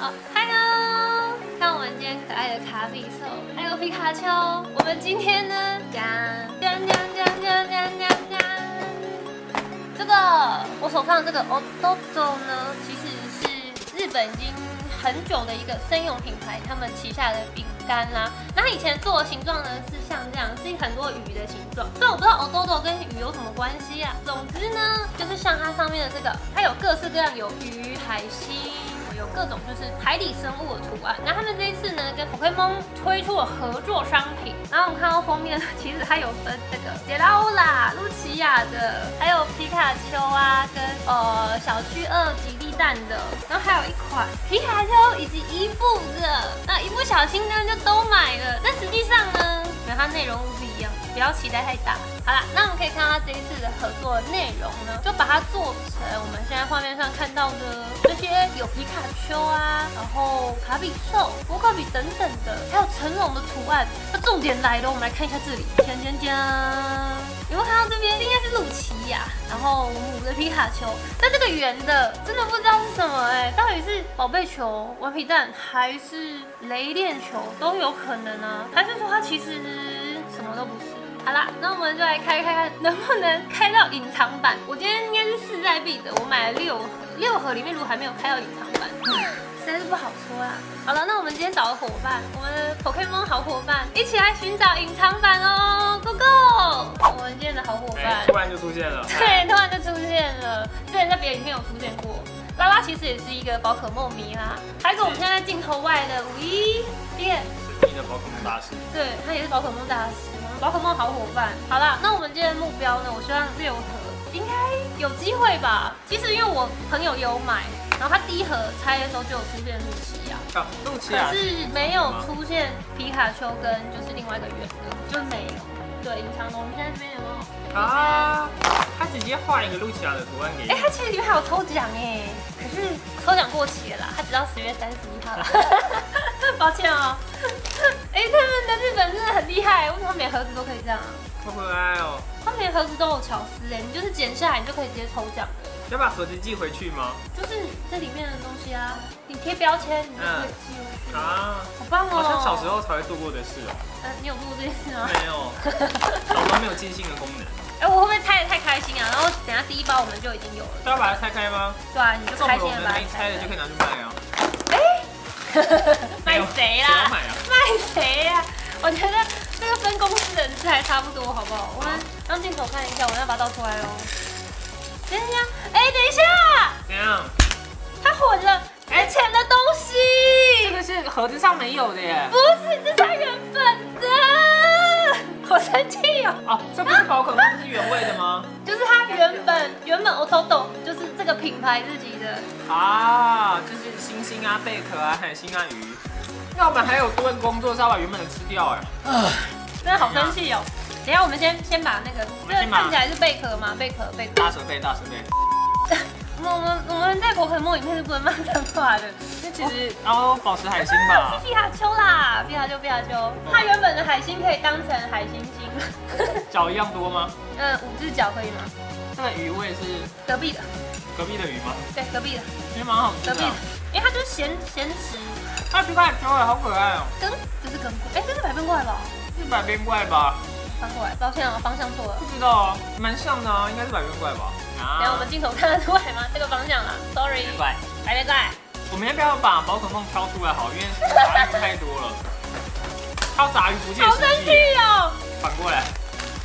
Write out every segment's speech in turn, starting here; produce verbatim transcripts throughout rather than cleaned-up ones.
哦，嗨喽！看我们今天可爱的卡比兽，还有皮卡丘。我们今天呢，讲讲讲讲讲讲讲讲。这个我手上这个 Odozo 呢，其实是日本已经很久的一个生用品牌，他们旗下的饼干啦。那它以前做的形状呢是像这样，是很多鱼的形状。虽然我不知道 Odozo 跟鱼有什么关系啊，总之呢，就是像它上面的这个，它有各式各样，有鱼、海星。有各种就是海底生物的图案。那他们这一次呢，跟 Pokémon 推出了合作商品。然后我们看到封面，其实它有分这个杰拉欧拉、露琪亚的，还有皮卡丘啊，跟呃小区二吉利蛋的。然后还有一款皮卡丘以及伊布的。那一不小心呢就都买了，但实际上呢，因为它内容物不一样，不要期待太大。好啦，那我们可以看到它这一次的合作内容呢，就把它做成我们现在画面上看到的这些有皮卡丘啊，然后卡比兽、波克比等等的，还有成龙的图案。那重点来了，我们来看一下这里，锵锵锵！有没有看到这边？应该是露琪亚，然后母的皮卡丘。但这个圆的，真的不知道是什么哎、欸，到底是宝贝球、顽皮蛋，还是雷电球，都有可能啊？还是说它其实什么都不是？好啦，那我们就来开开看能不能开到隐藏版。我今天应该是势在必得，我买了六盒，六盒里面如果还没有开到隐藏版，实在是不好说啦。好了，那我们今天找个伙伴，我们的 Pokémon 好伙伴，一起来寻找隐藏版哦 ，Go Go！ 我们今天的好伙伴、 欸、突然就出现了， 对，突然就出现了。之前在别的影片有出现过。拉拉其实也是一个宝可梦迷啦，还有我们现在镜头外的五一变， 神秘的宝可梦大师， 对，他也是宝可梦大师。宝可梦好伙伴，好啦，那我们今天的目标呢？我希望六盒应该有机会吧。其实因为我朋友有买，然后他第一盒拆的时候就有出现露琪亚， 啊，露琪亚， 可是没有出现皮卡丘跟就是另外一个圆的，就没有。对，隐藏的，我们现在这边有没有？啊， 他直接画一个露琪亚的图案给你。 哎、欸，他其实里面还有抽奖哎，可是抽奖过期了啦，他直到十月三十一号啦。抱歉哦。哎、欸，他们的日本真的很厉害，为什么他们连盒子都可以这样啊？ 好可爱哦！ 他们连盒子都有巧思哎，你就是剪下来，你就可以直接抽奖的。 要把盒子寄回去吗？ 就是这里面的东西啊，你贴标签，你就可以寄回去、嗯、啊，好棒哦！ 好像小时候才会做过的事哦。 呃，你有做过这件事吗？ 没有，小时候没有寄信的功能。 哎、欸，我会不会拆得太开心啊？然后等下第一包我们就已经有了。 都要把它拆开吗？ 对啊，你就开心的把它拆了就可以拿去卖啊。 哎、欸，卖谁啦？ 谁要买啊？ 卖谁呀？我觉得这个分公司人次还差不多，好不好？我们让镜头看一下，我们要把它倒出来哦。等一下，哎、欸，等一下， 怎样？ 它混了之前的东西。 这个是盒子上没有的耶。 不是，这是它原本的。好生气哦！ 哦，这不是宝可梦，这是原味的吗？ 就是它原本原本 Odozo 就是这个品牌自己的啊，就是星星啊、贝壳啊、海星啊、鱼。那我们还有多一个工作是要把原本的吃掉哎。啊， 真的好生气哦！等一下我们先先把那个，这个看起来是贝壳吗？贝壳贝壳。 大蛇贝，大蛇贝。 我们我们在宝可梦影片是不能骂脏话的。 那其实然后宝石海星吧。 是皮卡丘啦，皮卡丘皮卡丘，它原本的海星可以当成海星星。 脚一样多吗？ 嗯，五只脚可以吗？ 这个鱼味是隔壁的。 隔壁的鱼吗？ 对，隔壁的。 其实蛮好吃的。 隔壁的，因为它就是咸咸食。 它皮卡丘哎，好可爱哦。 跟这是跟哎，这是百变怪吧？ 是百变怪吧？ 翻过来，抱歉啊，方向错了。 不知道啊，蛮像的啊，应该是百变怪吧？ 啊、等下我们镜头看得出来吗？这个方向啦 ，sorry。百变怪，百变怪。 我们要不要把宝可梦挑出来好？因为杂鱼太多了，挑杂鱼不切实际。 好生气哦！ 反过来。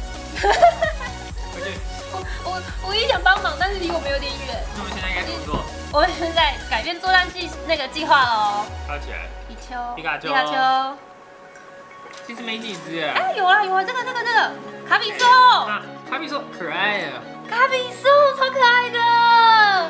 回去。 我我我也想帮忙，但是离我们有点远。 那我们现在应该怎么做？ 我们现在改变作战计那个计划了哦。 挑起来。 皮丘。 皮卡丘。 皮卡丘。 其实没几只哎。 哎，有啊有啊，这个这个这个卡比兽。 啊，卡比兽可爱呀。 卡比兽超可爱的。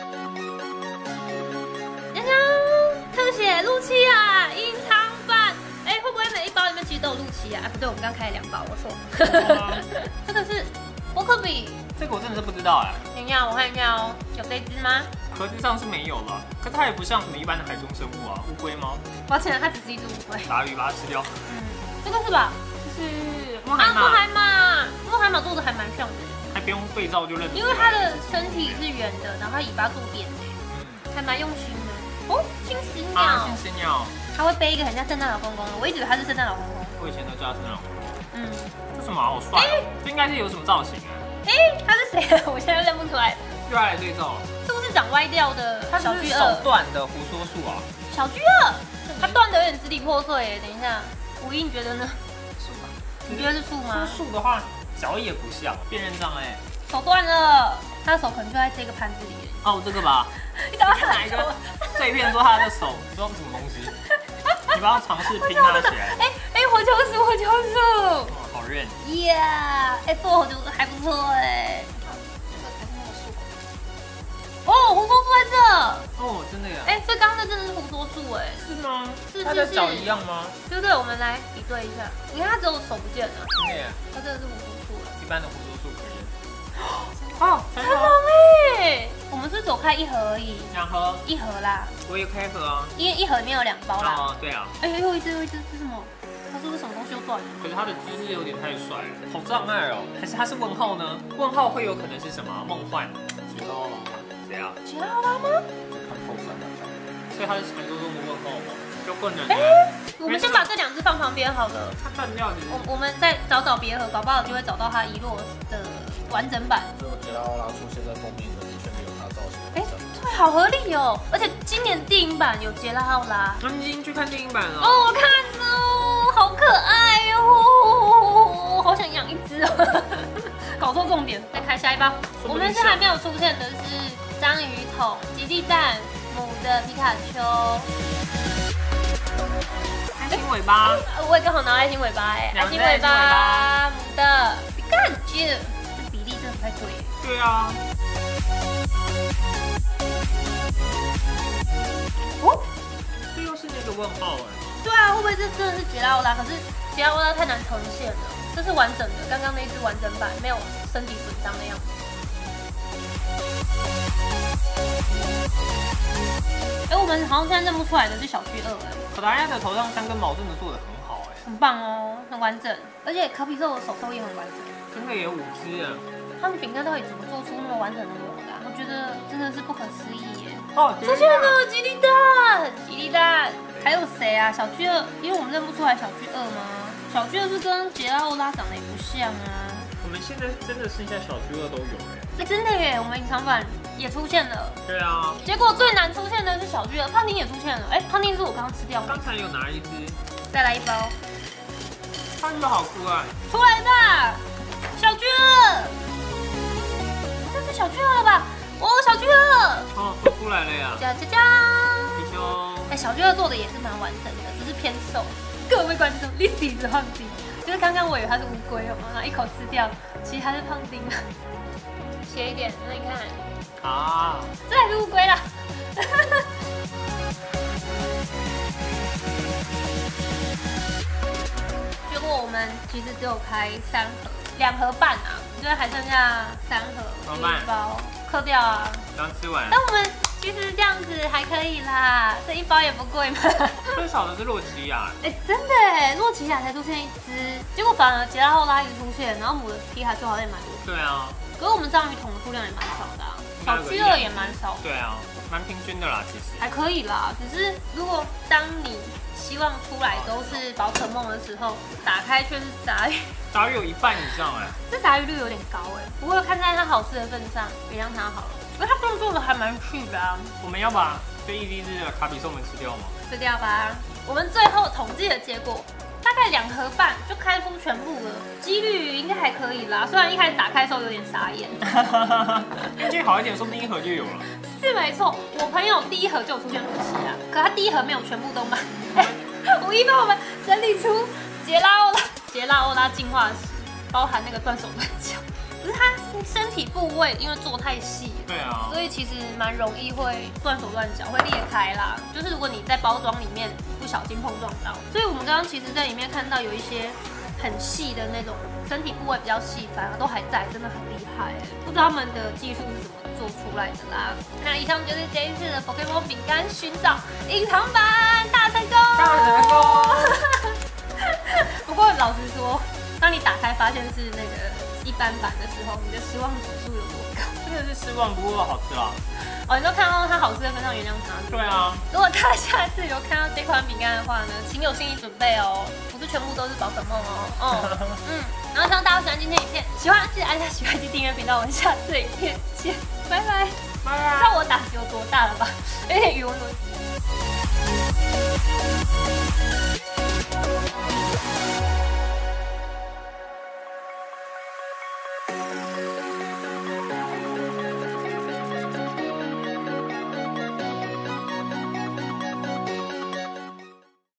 锵锵，特写露琪亚隐藏版。哎，会不会每一包里面其实都有露琪亚？哎，不对，我们刚开了两包，我错。这个是波克比。 这个我真的是不知道哎。 等一下，我看一下哦，有这只吗？ 盒子上是没有了，可是它也不像什么一般的海中生物啊，乌龟吗？ 抱歉，它只是一只乌龟。 杂鱼把它吃掉。 嗯，这个是吧？ 这是莫海马。 莫海马，莫海马做的还蛮像的。 还不用对照就认得。 因为它的身体是圆的，然后它尾巴做扁的，还蛮用心的。哦，幸金丝啊， 鸟， 金丝鸟， 他会背一个很像圣诞老公公的，我一直以为他是圣诞老公公。 我以前都叫他圣诞老公公。 嗯， 这什么好帅哦？这应该是有什么造型啊？ 哎，他是谁啊？我现在认不出来。 又要来对照了， 是不是长歪掉的小巨手鳄？ 断的胡说树啊？ 小巨鳄，它断的有点支离破碎耶。等一下，吴一你觉得呢？ 树吧？ 你觉得是树吗？ 树的话，脚也不像，辨认障碍。 手断了，他的手可能就在这个盘子里。 哦，这个吧？ 你找到哪一个碎片说他的手装什么东西？你不要尝试拼它起来。 哎哎，火球鼠，火球鼠， 哇，好认。 耶！哎，做火球鼠还不错哎。哦，胡说树在这。 哦，真的呀。 哎，所以刚刚那真的是胡说树哎。 是吗？ 是它的脚一样吗？ 对不对？我们来比对一下。你看它只有手不见了。 对呀。 它真的是胡说树了。 一般的胡说树可以。哦， 成龙哎！我们是走开一盒而已。 两盒。 一盒啦。 我也开盒啊。 因为一盒里面有两包啦。 哦，对啊。 哎，又一只又一只，这是什么？它是不是什么东西又断了？ 可是它的姿势有点太帅了，好障碍哦。还是它是问号呢？问号会有可能是什么？梦幻？ 杰拉奥拉谁啊？ 杰拉奥拉吗？ 看透三的。 所以它是传说中的问号吗？就不能。 哎，我们先把这两只放旁边好了。 它断掉的。 我我们再找找别盒，搞不好就会找到它遗落的完整版。 最后杰拉奥拉出现在封面的，的确没有它造型。 哎，对，好合理哦。而且今年电影版有杰拉奥拉。 我们已经去看电影版了。 哦，我看了，好可爱哦，好想养一只哦。搞错重点，再开下一包。我们现在还没有出现的是章鱼桶、吉利蛋、母的皮卡丘。 爱心尾巴， 我也刚好拿爱心尾巴哎，爱心尾巴，母的皮卡丘，这比例真的不太对。 对啊。 哦， 这又是那个问号哎。 对啊，会不会这真的是杰拉欧拉？可是杰拉欧拉太难呈现了，这是完整的，刚刚那一只完整版没有身体损伤的样子。哎，我们好像现在认不出来的是小巨鳄哎。 可达鸭的头上三根毛真的做的很好哎， 很棒哦，很完整，而且可比兽的手手也很完整， 真的也有五只啊。 他们饼干到底怎么做出那么完整的膜的、啊？我觉得真的是不可思议耶！ 哦， 出现了吉利蛋，吉利蛋，还有谁啊？小巨鳄，因为我们认不出来小巨鳄吗？小巨鳄是跟杰拉欧拉长得也不像啊。 我们现在真的剩下小巨鳄都有哎。 哎，真的耶，我们隐藏版也出现了。 对啊。结果最难出现的是小巨鳄，胖丁也出现了。哎，胖丁是我刚刚吃掉的。 刚才有拿一只。 再来一包。 胖丁好酷啊！ 出来吧，小巨鳄。这是小巨鳄了吧？哦，小巨鳄。 哦，都出来了呀！ 加加加。 皮丘。 哎，小巨鳄做的也是蛮完整的，只是偏瘦。各位观众 ，this is 胖丁。就是刚刚我以为它是乌龟哦，然后一口吃掉，其实它是胖丁啊。斜一点，那你看。啊。这还是乌龟啦。结果我们其实只有开三盒，两盒半啊，就是还剩下三盒，一包嗑掉啊。 刚吃完。 但我们其实这样子还可以啦，这一包也不贵嘛。 最少的是洛奇亚。 哎，真的哎，洛奇亚才出现一只，结果反而杰拉欧拉一直出现，然后母的皮卡丘好像也蛮多。 对啊。 可是我们章鱼桶的数量也蛮少的、啊，小巨鳄也蛮少的。 对啊，蛮平均的啦，其实。 还可以啦，只是如果当你希望出来都是宝可梦的时候，打开却是杂鱼。 杂鱼有一半以上哎。 这杂鱼率有点高哎，不过看在它好吃的份上，原谅它好了。因为它动作的还蛮细的啊。 我们要把这一滴滴的卡比兽们吃掉吗？ 吃掉吧。我们最后统计的结果。大概两盒半就开出全部了，几率应该还可以啦。虽然一开始打开的时候有点傻眼， 运气好一点，说不定一盒就有了。 是没错，我朋友第一盒就有出现洛奇啊，可他第一盒没有全部都买。五一帮我们整理出杰拉欧拉，杰拉欧拉进化史，包含那个断手断脚。可是它身体部位因为做太细， 对啊， 所以其实蛮容易会断手断脚，会裂开啦。就是如果你在包装里面不小心碰撞到，所以我们刚刚其实在里面看到有一些很细的那种身体部位比较细，反而都还在，真的很厉害。不知道他们的技术是怎么做出来的啦。那以上就是这一次的 Pokémon 饼干寻找隐藏版大成功， 大成功。 不过老实说，当你打开发现是那个一般版的时候，你的失望指数有多高？ 真的是失望，不过好吃啦。 哦，你都看到它好吃的份上原谅它。 对啊。 如果大家下次有看到这款饼干的话呢，请有心理准备哦，不是全部都是宝可梦哦。哦，嗯，然后希望大家喜欢今天影片，喜欢记得按下喜欢及订阅频道，我们下次影片见，拜拜。 拜拜。 知道我打击有多大了吧？有点语无伦次。